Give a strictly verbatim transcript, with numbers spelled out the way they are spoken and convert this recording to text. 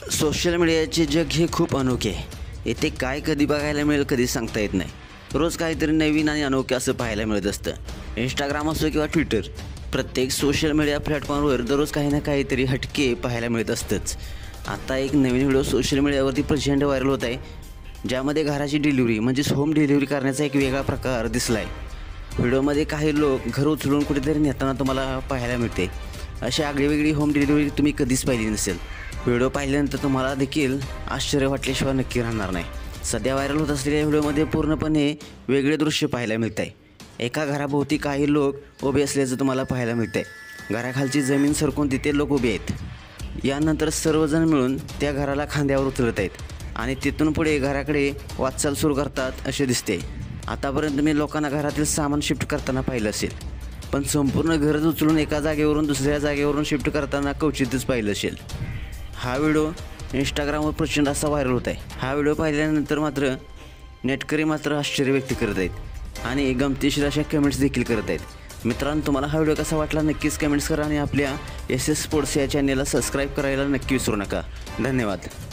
Social मीडियाचे जग हे खूप अनोखे आहे. येथे काय कधी बघायला मिळेल कधी सांगता येत नाही. रोज काहीतरी नवीन आणि अनोखे असं पाहायला मिळत असतं. इंस्टाग्राम असो किंवा ट्विटर, प्रत्येक सोशल मीडिया प्लॅटफॉर्मवर दररोज काही ना काहीतरी हटके पाहायला मिळत असतंच. आता एक नवीन व्हिडिओ सोशल मीडियावरती प्रचंड व्हायरल होत आहे, ज्यामध्ये घराची डिलिव्हरी म्हणजेच होम डिलिव्हरी करण्याचा एक वेगळा प्रकार दिसला आहे. व्हिडिओमध्ये काही लोक घर उचलून कुठेतरी नेताना तुम्हाला पाहायला मिळते. अशी आगळीवेगळी होम डिलिव्हरी तुम्ही कधीच पाहिली नसेल. व्हिडिओ पाहिल्यानंतर तुम्हाला देखील आश्चर्य वाटल्याशिवाय नक्की राहणार नाही. सध्या व्हायरल होत असलेल्या व्हिडिओमध्ये पूर्णपणे वेगळे दृश्य पाहायला मिळत आहे. एका घराभोवती काही लोक उभे असल्याचं तुम्हाला पाहायला मिळत आहे. घराखालची जमीन सरकून तिथे लोक उभे आहेत. यानंतर सर्वजण मिळून त्या घराला खांद्यावर उचलत आहेत आणि तिथून पुढे घराकडे वाटचाल सुरू करतात असे दिसते. आतापर्यंत मी लोकांना घरातील सामान शिफ्ट करताना पाहिलं असेल, पण संपूर्ण घरच उचलून एका जागेवरून दुसऱ्या जागेवरून शिफ्ट करताना क्वचितच पाहिलं असेल. हा व्हिडिओ इंस्टाग्रामवर प्रचंड असा व्हायरल होत आहे. हा व्हिडिओ पाहिल्यानंतर मात्र नेटकरी मात्र आश्चर्य व्यक्त करत आहेत आणि गमतीशीर अशा कमेंट्स देखील करत आहेत. मित्रांनो, तुम्हाला हा व्हिडिओ कसा वाटला नक्कीच कमेंट्स करा आणि आपल्या एस एस स्पोर्ट्स या चॅनेलला सबस्क्राईब करायला नक्की विसरू नका. धन्यवाद.